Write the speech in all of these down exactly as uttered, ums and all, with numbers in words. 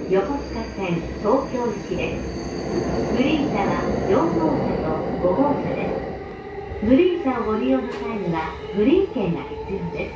横須賀線東京行きです。グリーン車はよん号車とご号車です。グリーン車をご利用の際にはグリーン券が必要です。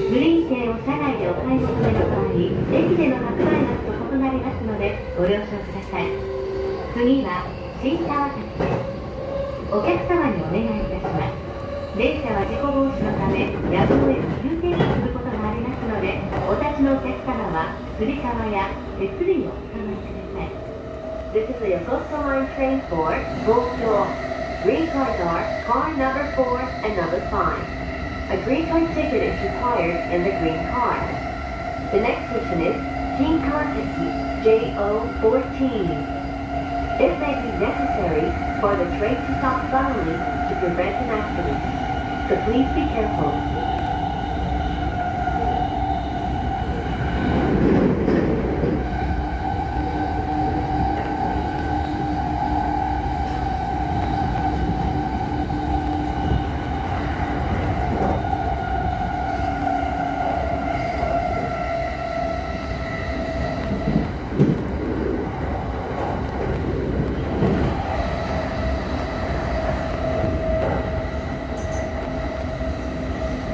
グリーン券を車内でお買い求めの場合、駅での発売額と異なりますのでご了承ください。次は新川崎です。お客様にお願いいたします。電車は事故防止のためやむを得ず急停車することがありますので、お立ちのお客様はつり革や手すりをお使いください。This is the Yokosuka Line train for Tokyo. Green cards are car number four and number five. A green card ticket is required in the green car. The next station is Shinkanseki J O fourteen. It may be necessary for the train to stop suddenly to prevent an accident, so please be careful. 「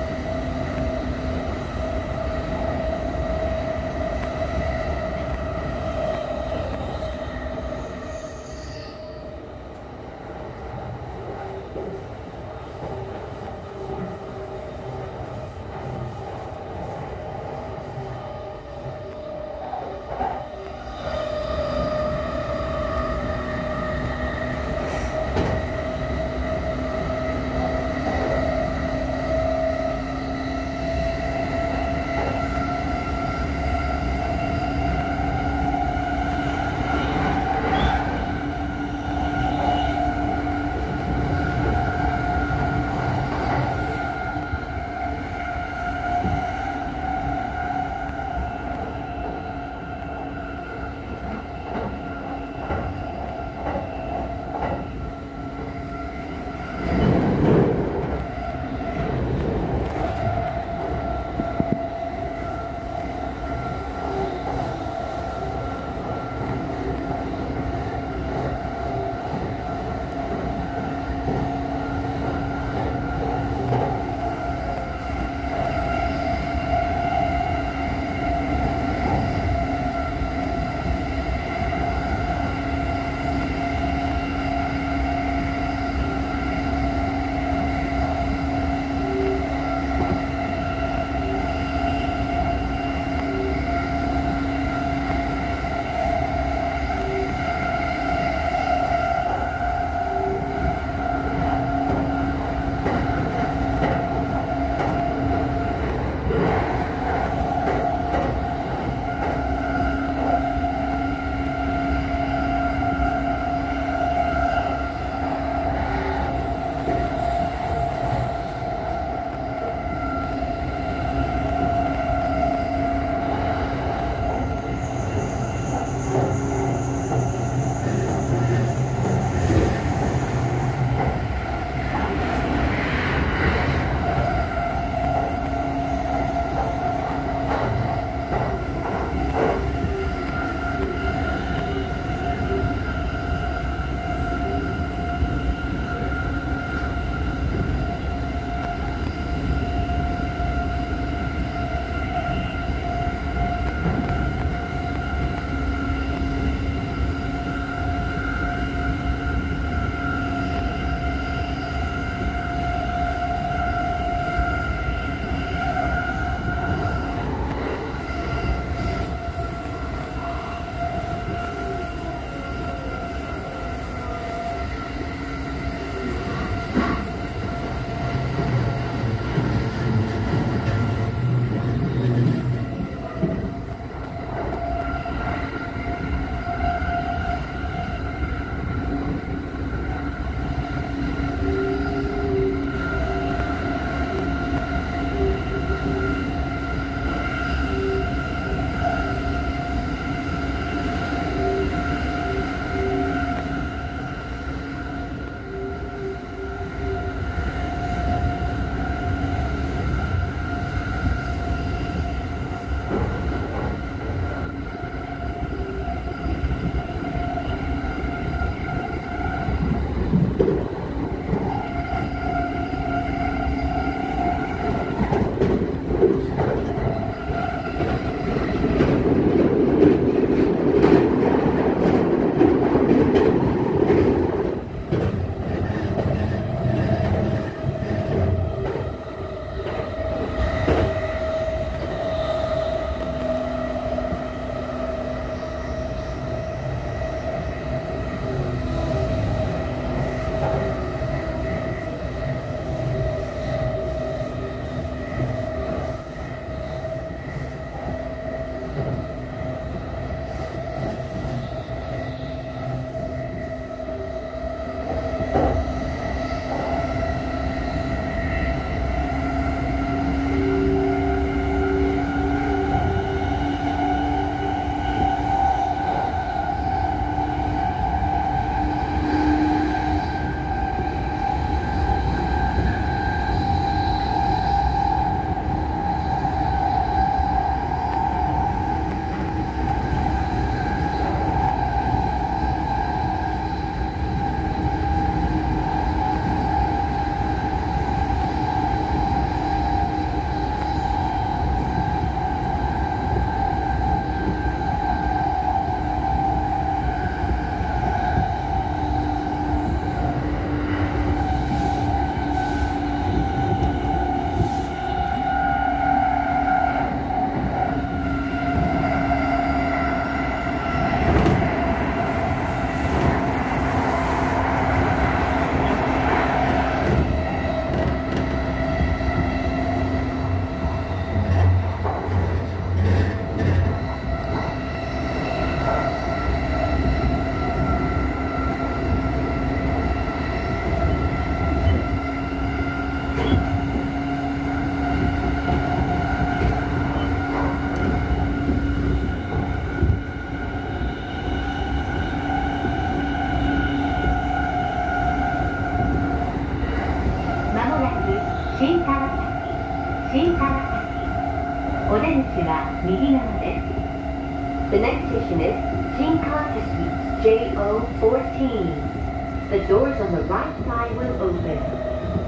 J O fourteen. The doors on the right side will open.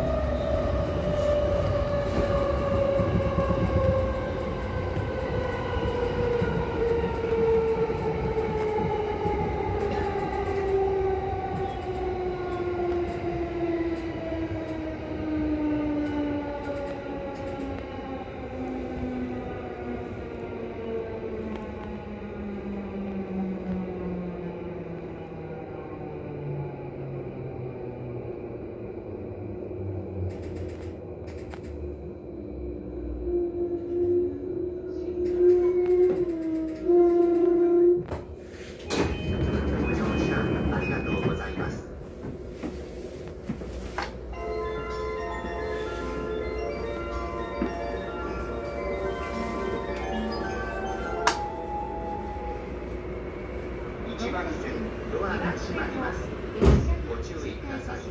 ドアが閉まります。ご注意ください。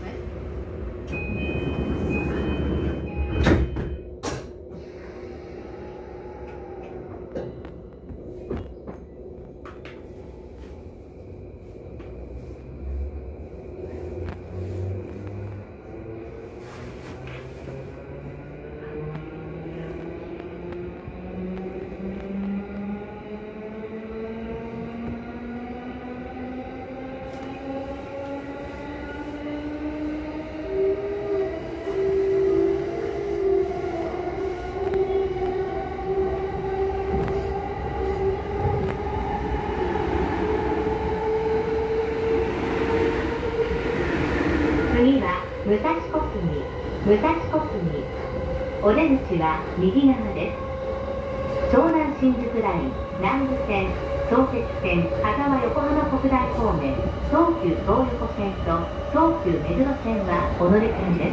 次は武蔵小杉、武蔵小杉。お出口は右側です。湘南新宿ライン、南武線、相鉄線、羽沢横浜国大方面、東急東横線と東急目黒線はお乗り換えです。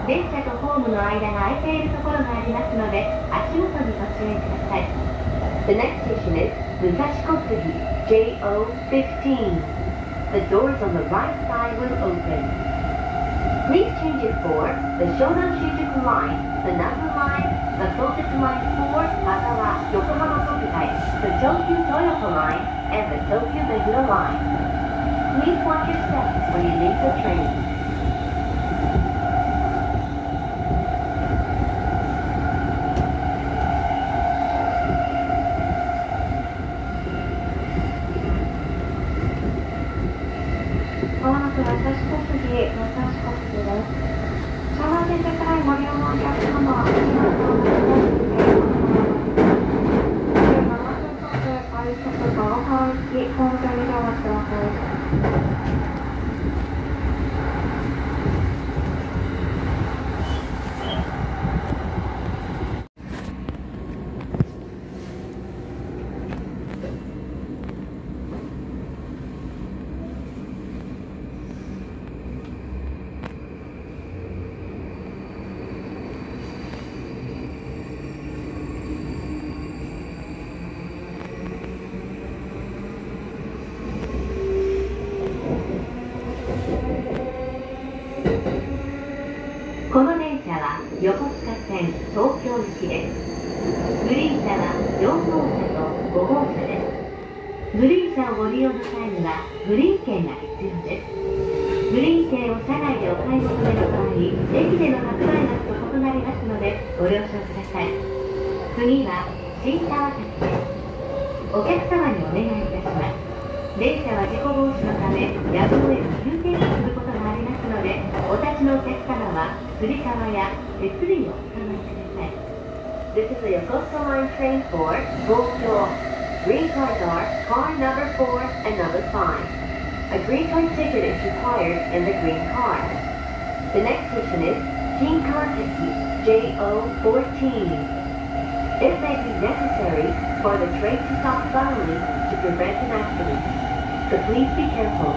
電車とホームの間が空いているところがありますので、足元にご注意ください。The next station is 武蔵小杉 J O fifteen. The doors on the right side will open. Please change it for the Shonan Shinjuku Line, the Nanbu Line, the Sotsu Line for Hatawa Yokohama Kokugai, the Tokyu Toyoko Line, and the Tokyu Meguro Line. Please watch your steps when you leave the train. まもなく武蔵小杉、武蔵小杉です。湘南新宿ラインご利用のお客様は、ありがとうございます。じゅうななふんほどで快速が大原行き、ホーム上にお待ちください。 この電車は横須賀線東京行きです。グリーン車はよん号車とご号車です。グリーン車をご利用の際にはグリーン券が必要です。グリーン券を車内でお買い求めの場合、駅での発売額と異なりますのでご了承ください。次は新川崎です。お客様にお願いいたします。電車は事故防止のためやむを得ず急停車することがありますので、お立ちのお客様はつり革や手すりをお使いください。This is the Yokosuka Line train for Tokyo. Green cars are car number four and number five. A green card ticket is required in the green car. The next station is Shinkawasaki J O fourteen. It may be necessary for the train to stop suddenly to prevent an accident, so please be careful.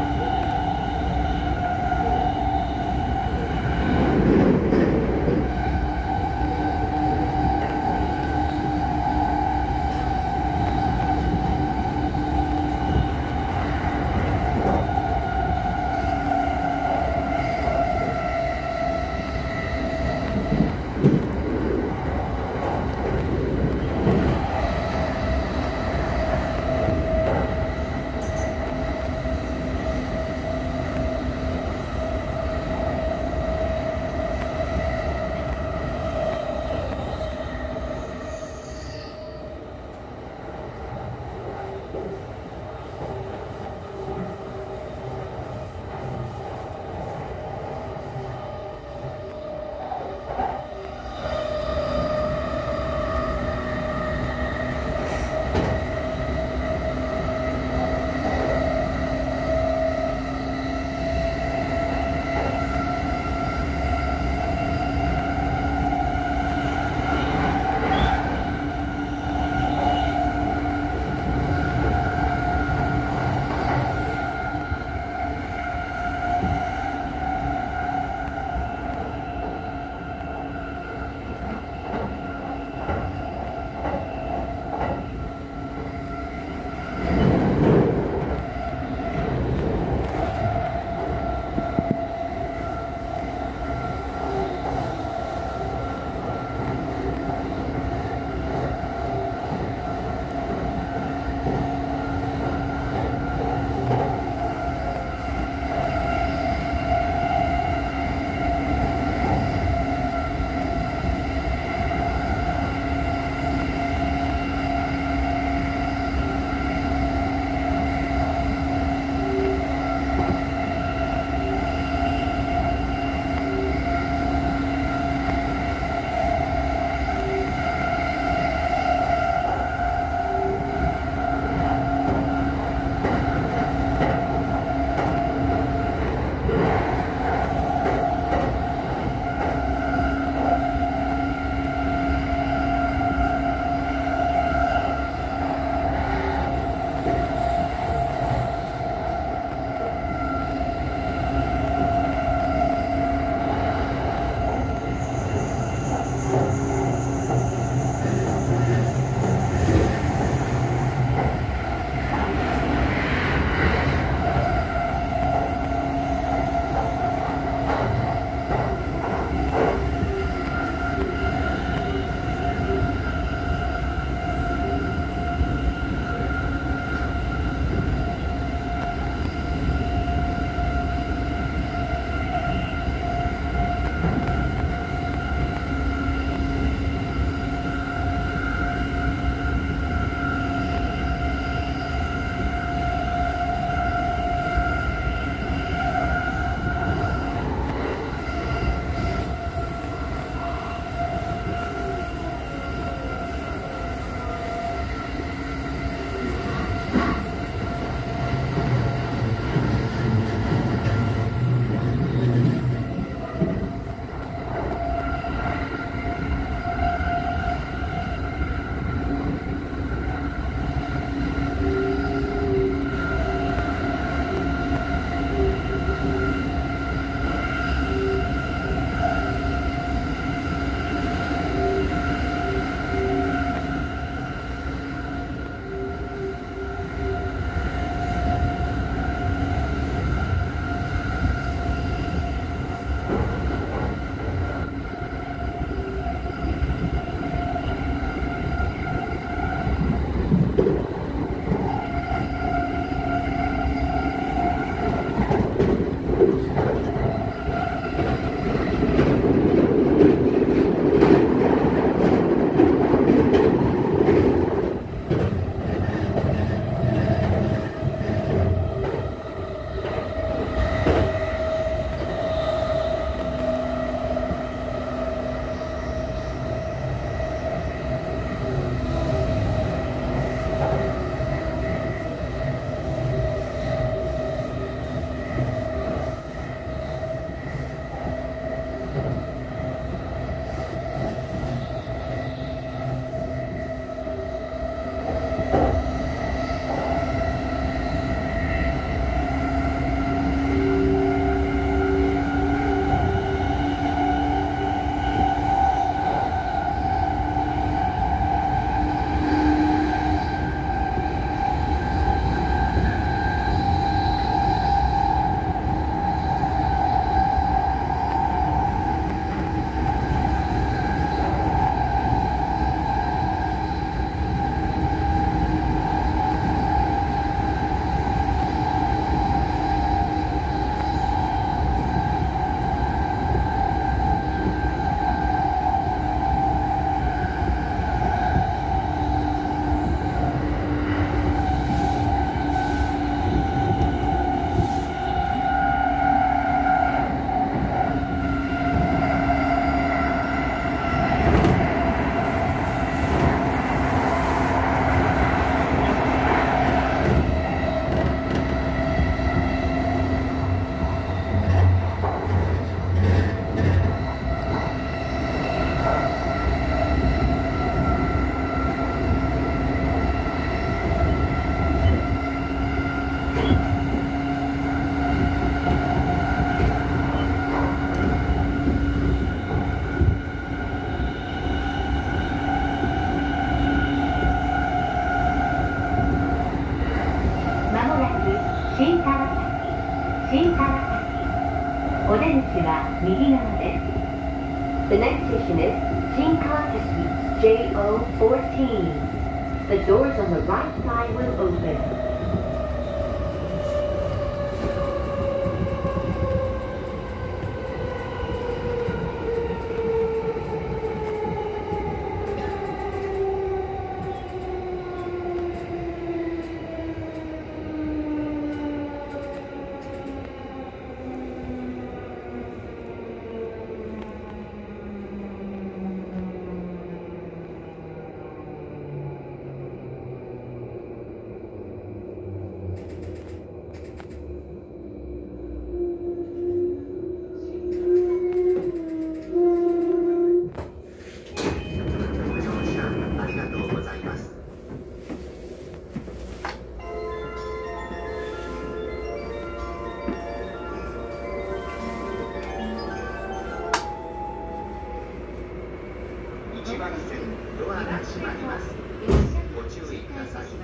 ごまもなく新川崎、新川崎。お出口は右側です。The next station is Shinkawasaki J O fourteen. The doors on the right side will open. いちばん線ドアが閉まります。ご注意ください。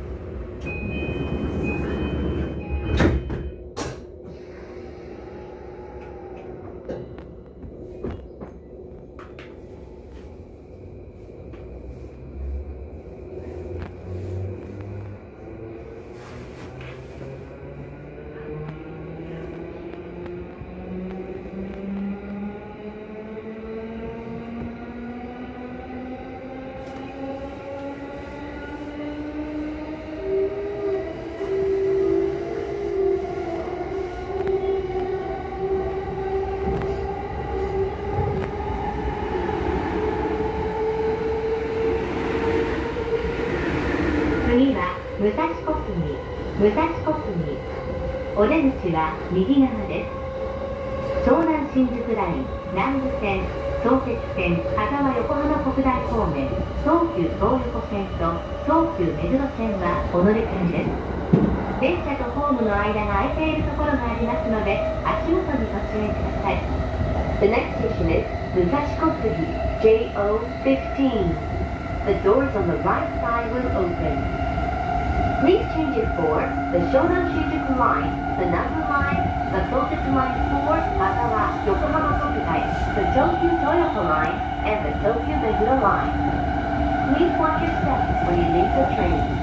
次は武蔵小杉、武蔵小杉。お出口は右側です。湘南新宿ライン、南武線、相鉄線、羽沢横浜国大方面、東急東横線と東急目黒線はお乗り換えです。電車とホームの間が空いているところがありますので、足元にご注意ください。The next station is 武蔵小杉 J O fifteen. The doors on the right side will open. Please change it for the Shonan Shinjuku Line, the Nanbu Line, the Soseki Line four Hagawa Yokohama Kokutai, the Tokyu Toyoko Line, and the Tokyu Meguro Line. Please watch your steps when you leave the train.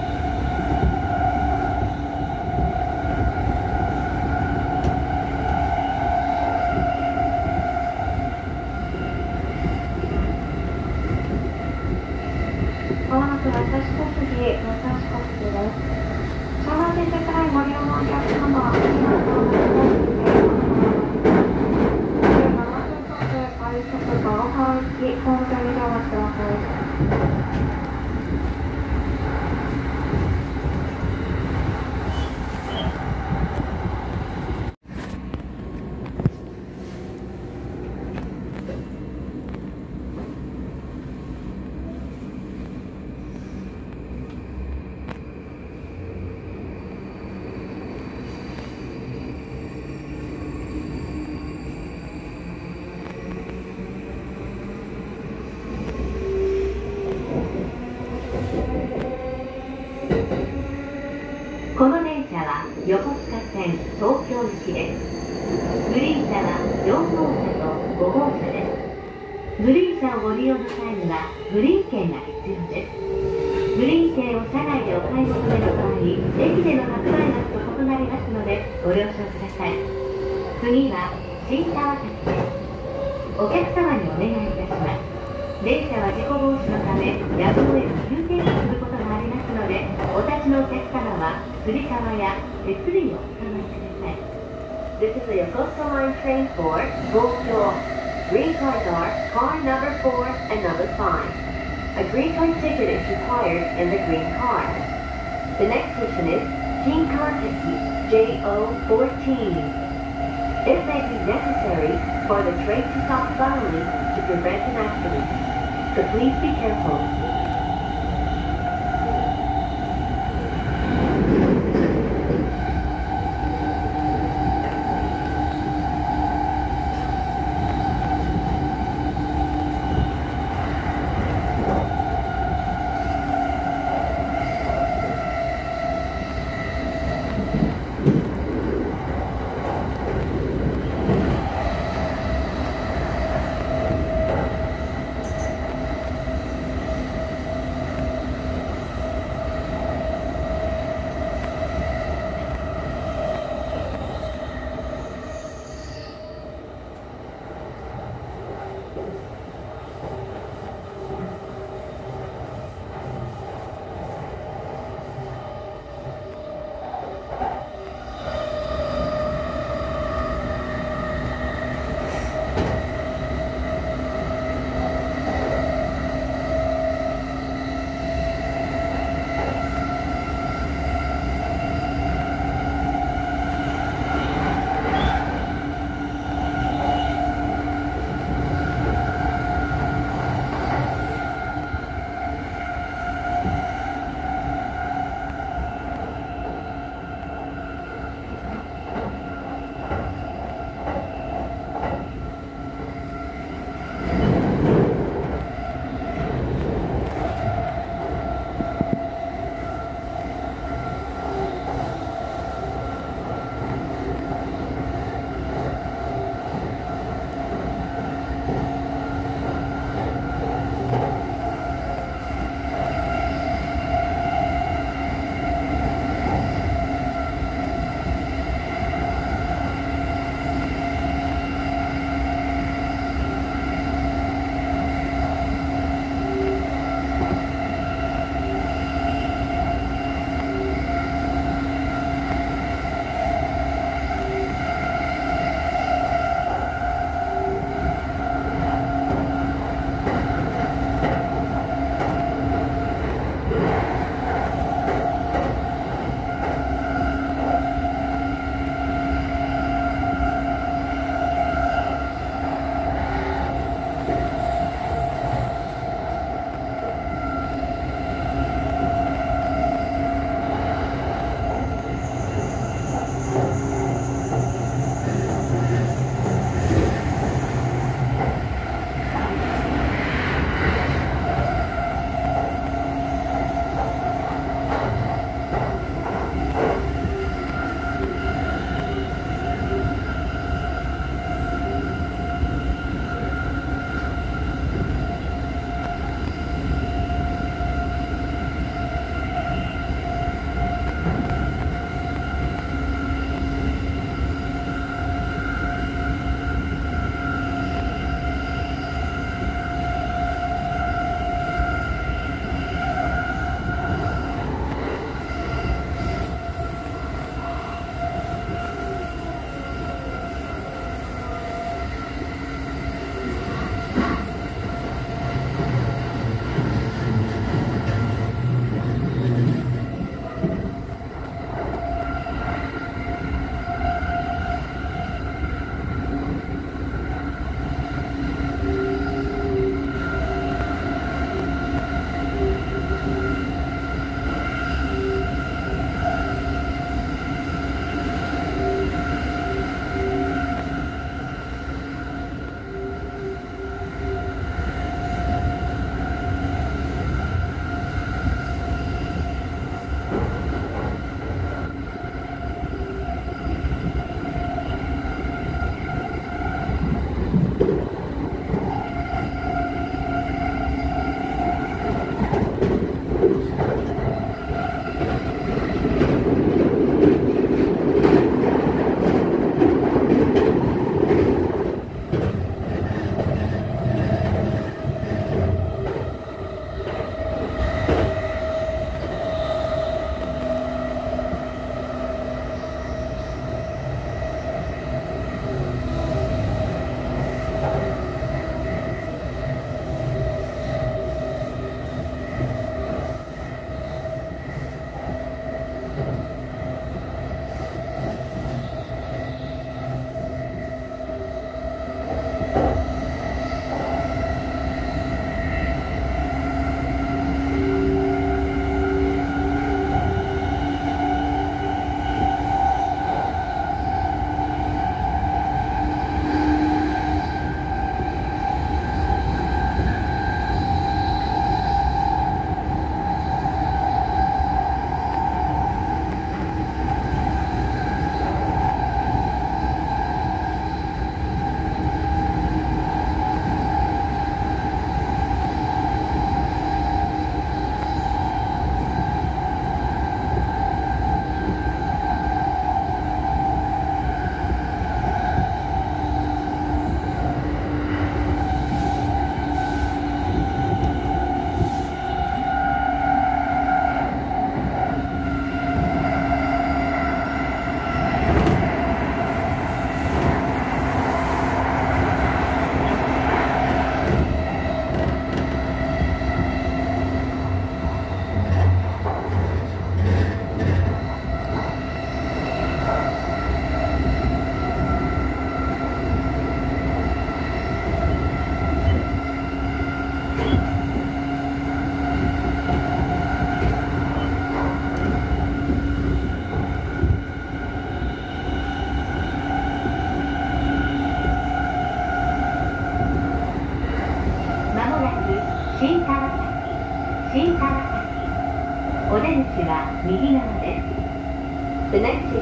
まもなく武蔵小杉、武蔵小杉です。湘南新宿ラインご利用のお客様、ありがとうございます。じゅうななふん発快速ガロハ行き、ホーム上にお待ちください。 この電車は横須賀線東京行きです。グリーン車はよん号車とご号車です。グリーン車をご利用の際にはグリーン券が必要です。グリーン券を車内でお買い求めの場合、駅での発売額と異なりますのでご了承ください。次は新川崎です。お客様にお願いいたします。電車は事故防止のためやむを得ず急停車することがありますので、お立ちのお客様はつり革や手すりをお使いください。This is a Yokosuka Line train for Gokyo. Green cars are car number four and number five. A green card ticket is required in the green car. The next station is Shinkawasaki J O fourteen. It may be necessary for the train to stop suddenly to prevent an accident. So please be careful.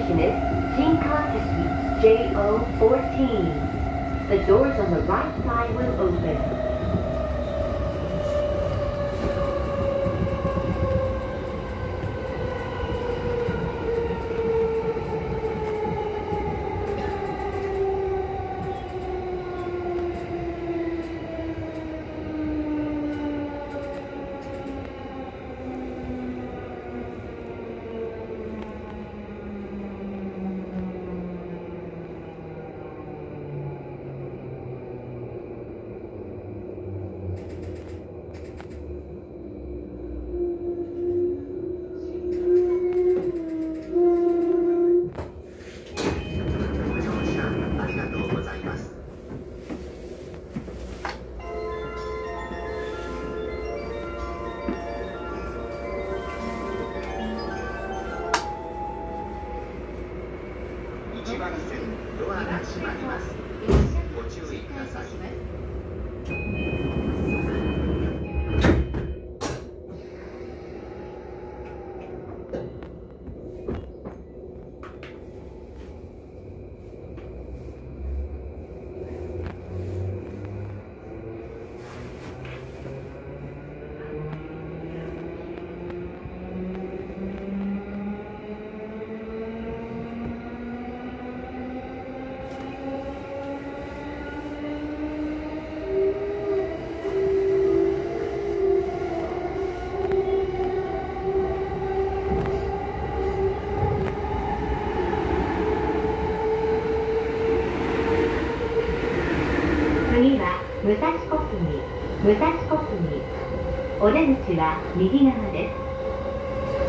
station is Shinkanseki J O fourteen. The doors on the right side will open. いちばん線ドアが閉まります。ご注意ください。 次は武蔵小杉、武蔵小杉。お出口は右側です。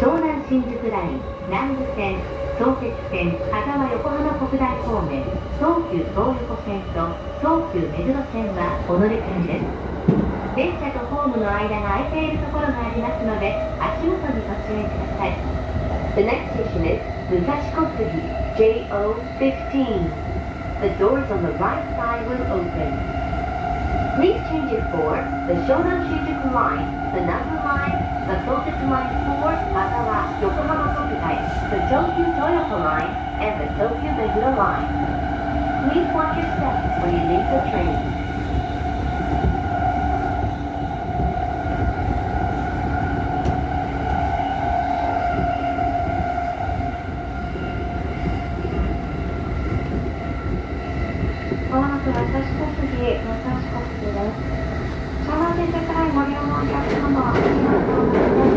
湘南新宿ライン、南武線、相鉄線、羽沢横浜国大方面、東急東横線と東急目黒線はお乗り換えです。電車とホームの間が空いているところがありますので、足元にご注意ください。The next station is 武蔵小杉 J O fifteen. The doors on the right side will open. Please change it for the Shonan Shinjuku Line, the Nanbu Line, the Sotetsu Line four, Hatawa, Yokohama Kokutai, the Tokyu Toyoko Line, and the Tokyu Meguro Line. Please watch your steps when you leave the train. まもなく武蔵小杉、武蔵小杉です。湘南新宿ラインご利用のお客様、ありがとうございます。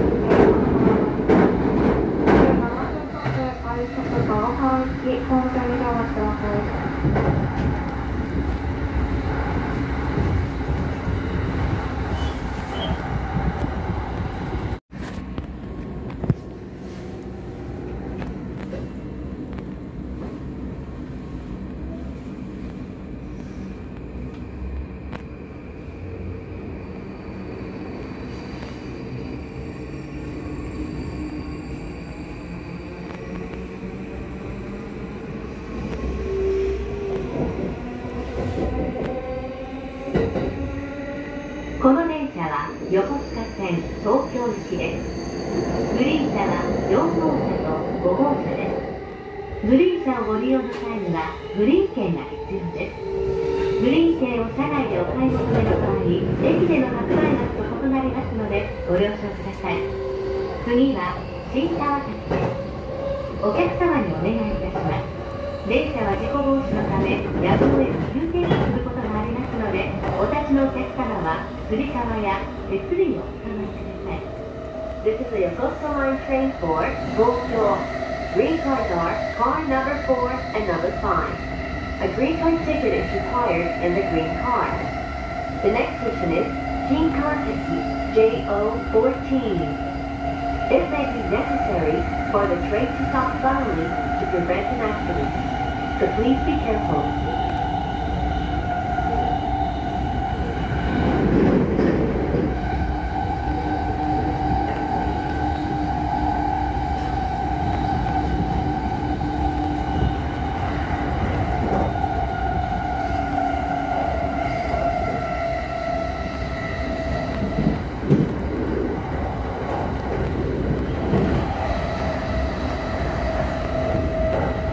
じゅうななふん発快速川原行き、ホーム上にてお待ちください。 この電車は横須賀線東京行きです。グリーン車はよん号車とご号車です。グリーン車をご利用の際にはグリーン券が必要です。グリーン券を車内でお買い求めの場合、駅での発売額と異なりますのでご了承ください。次は新川崎です。お客様にお願いいたします。電車は事故防止のためやむを得ず急停車することがありますので、お立ちのお客様はつり革や手すりをお使いください。This is a Yokosuka Line train for Tokyo. Green cards are car number four and number five. A green card ticket is required in the green car. The next station is Shinkanseki J O fourteen. It may be necessary for the train to stop suddenly to prevent an accident, so please be careful. まもなく武蔵小杉、武蔵小杉です。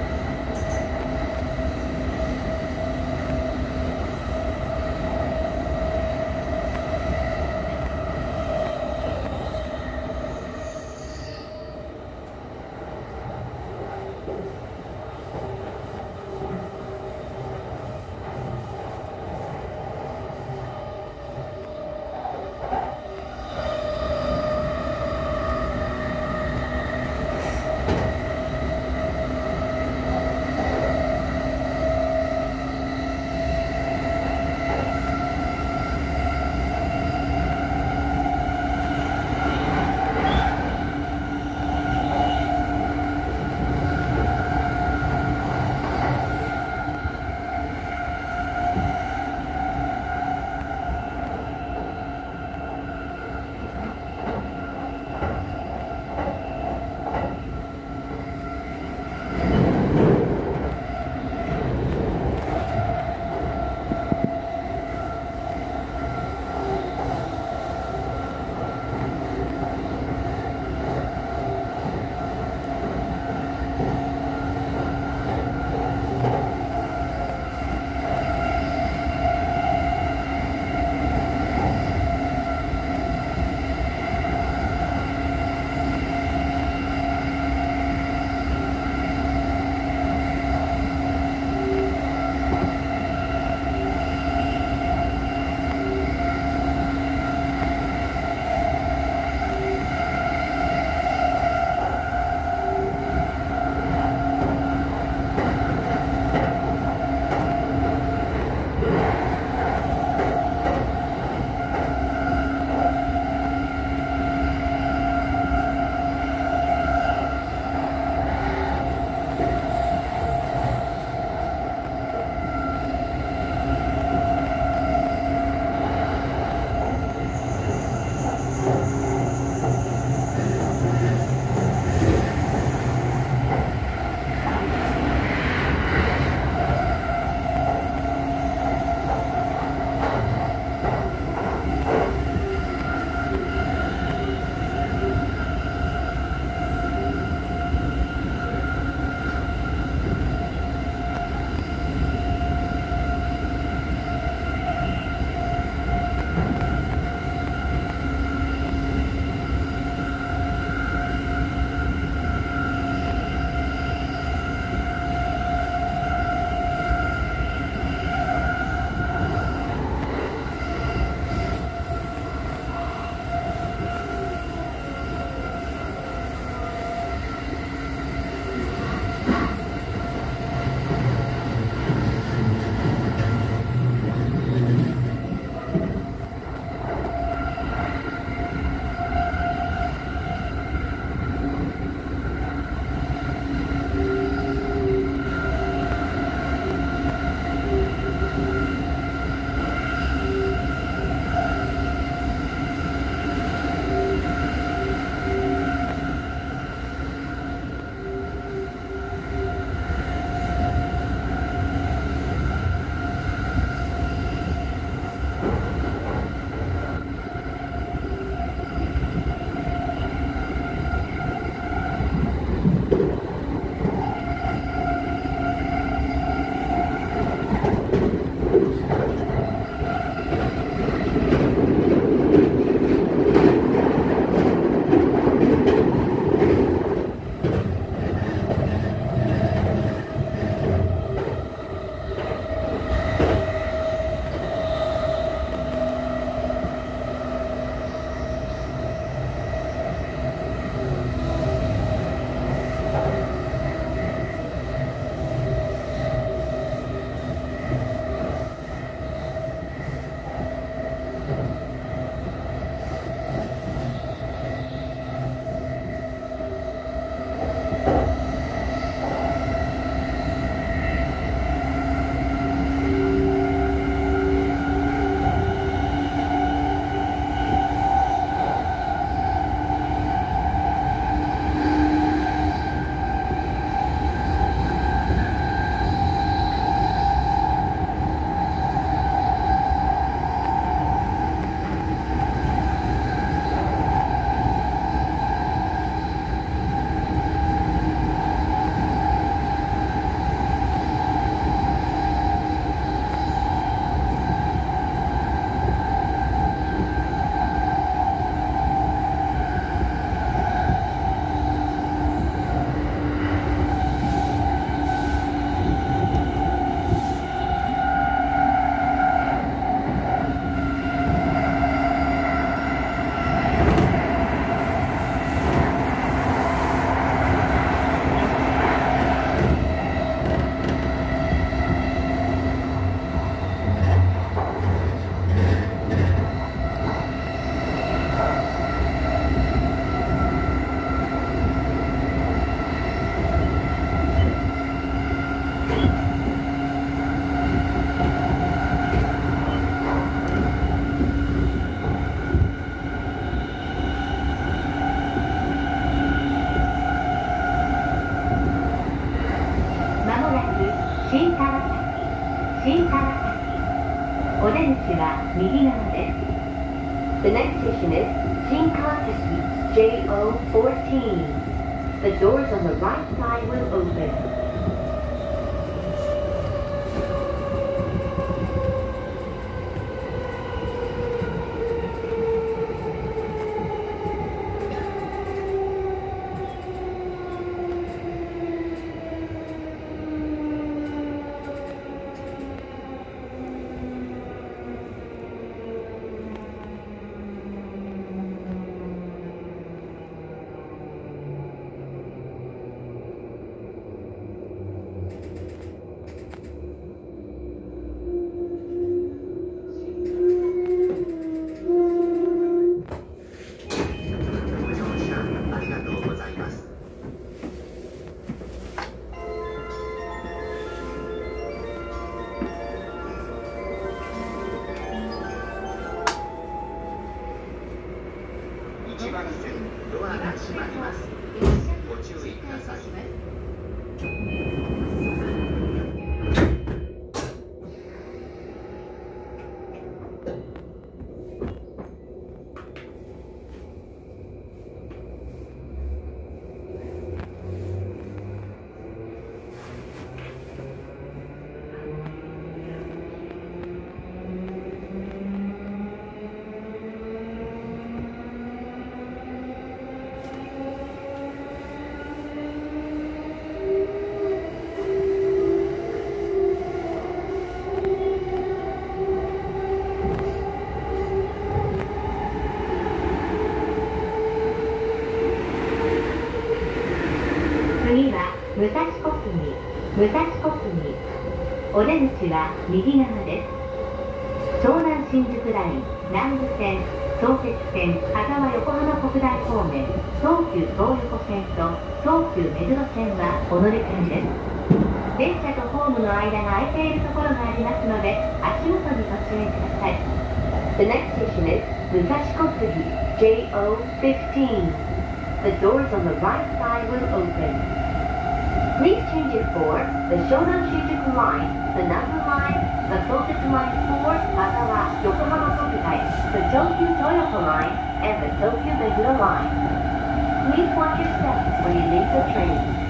新川崎、新川崎。お出口は右側です。The next station is Shinkawasaki J O fourteen. The doors on the right side will open. ご乗車ありがとうございます。いちばん線ドアが閉まります。ご注意ください。次は武蔵小杉、武蔵小杉。お出口は右側です。湘南新宿ライン、南武線、相鉄線、羽沢横浜国大方面、東急東横線と東急目黒線はお乗り換えです。電車とホームの間が空いているところがありますので、足元にご注意ください。The next station is 武蔵小杉 J O fifteen. The doors on the right side will open. Please change it for the Shonan Shinjuku Line, the Nanbu Line, the Soseki Line for Hagawa Yokohama Kokugai, the Tokyu Toyoko Line, and the Tokyu Meguro Line. Please watch your steps when you leave the train.